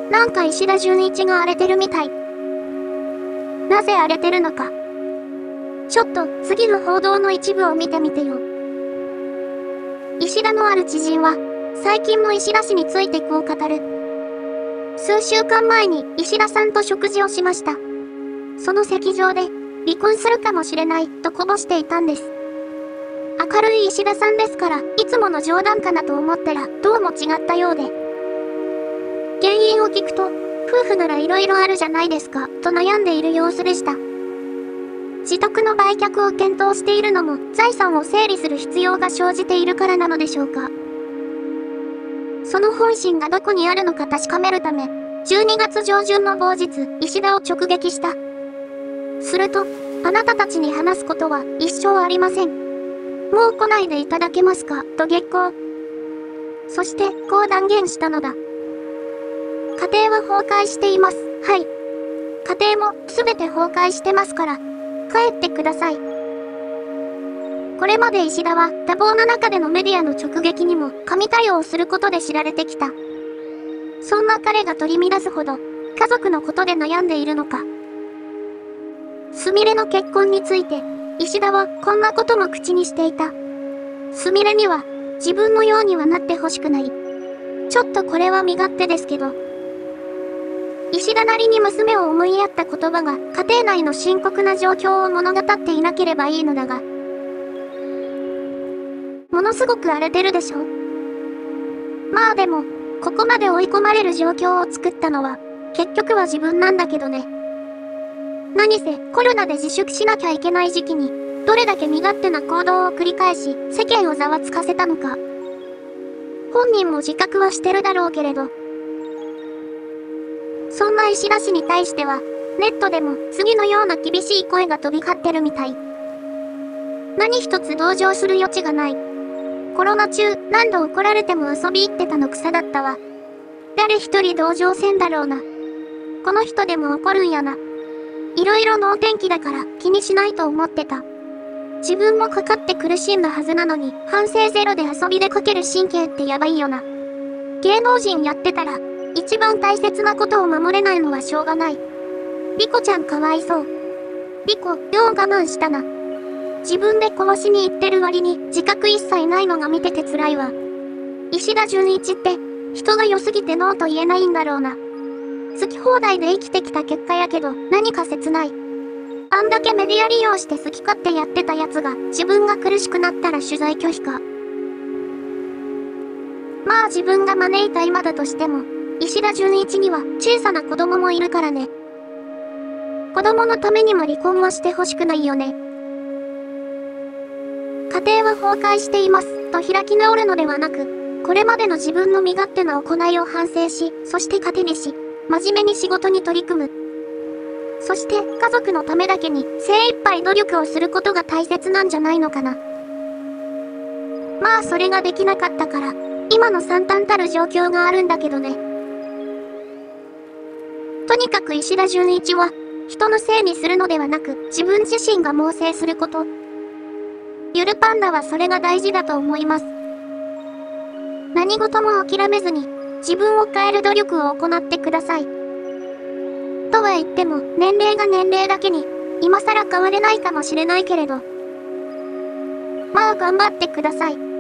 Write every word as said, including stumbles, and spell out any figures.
なんか石田純一が荒れてるみたい。なぜ荒れてるのか。ちょっと次の報道の一部を見てみてよ。石田のある知人は、最近の石田氏についてこう語る。数週間前に石田さんと食事をしました。その席上で、離婚するかもしれないとこぼしていたんです。明るい石田さんですから、いつもの冗談かなと思ったら、どうも違ったようで。原因を聞くと、夫婦なら色々あるじゃないですか、と悩んでいる様子でした。自宅の売却を検討しているのも、財産を整理する必要が生じているからなのでしょうか。その本心がどこにあるのか確かめるため、じゅうにがつ上旬の某日、石田を直撃した。すると、あなたたちに話すことは一生ありません。もう来ないでいただけますか、と激高。そして、こう断言したのだ。家庭は崩壊しています。はい。家庭もすべて崩壊してますから、帰ってください。これまで石田は多忙な中でのメディアの直撃にも神対応をすることで知られてきた。そんな彼が取り乱すほど家族のことで悩んでいるのか。すみれの結婚について石田はこんなことも口にしていた。すみれには自分のようにはなってほしくない。ちょっとこれは身勝手ですけど。石田なりに娘を思いやった言葉が家庭内の深刻な状況を物語っていなければいいのだが、ものすごく荒れてるでしょ。まあでも、ここまで追い込まれる状況を作ったのは、結局は自分なんだけどね。何せ、コロナで自粛しなきゃいけない時期に、どれだけ身勝手な行動を繰り返し、世間をざわつかせたのか。本人も自覚はしてるだろうけれど。そんな石田氏に対しては、ネットでも次のような厳しい声が飛び交ってるみたい。何一つ同情する余地がない。コロナ中、何度怒られても遊び行ってたの草だったわ。誰一人同情せんだろうな。この人でも怒るんやな。いろいろ能天気だから気にしないと思ってた。自分もかかって苦しんだはずなのに、反省ゼロで遊びでかける神経ってやばいよな。芸能人やってたら、一番大切なことを守れないのはしょうがない。リコちゃんかわいそう。リコ、よう我慢したな。自分で殺しに行ってる割に自覚一切ないのが見てて辛いわ。石田純一って、人が良すぎてノーと言えないんだろうな。好き放題で生きてきた結果やけど、何か切ない。あんだけメディア利用して好き勝手やってたやつが、自分が苦しくなったら取材拒否か。まあ自分が招いた今だとしても、石田純一には小さな子供もいるからね。子供のためにも離婚はしてほしくないよね。家庭は崩壊していますと開き直るのではなく、これまでの自分の身勝手な行いを反省し、そして糧にし、真面目に仕事に取り組む。そして家族のためだけに精一杯努力をすることが大切なんじゃないのかな。まあそれができなかったから、今の惨憺たる状況があるんだけどね。とにかく石田純一は、人のせいにするのではなく、自分自身が猛省すること。ゆるパンダはそれが大事だと思います。何事も諦めずに、自分を変える努力を行ってください。とは言っても、年齢が年齢だけに、今更変われないかもしれないけれど。まあ頑張ってください。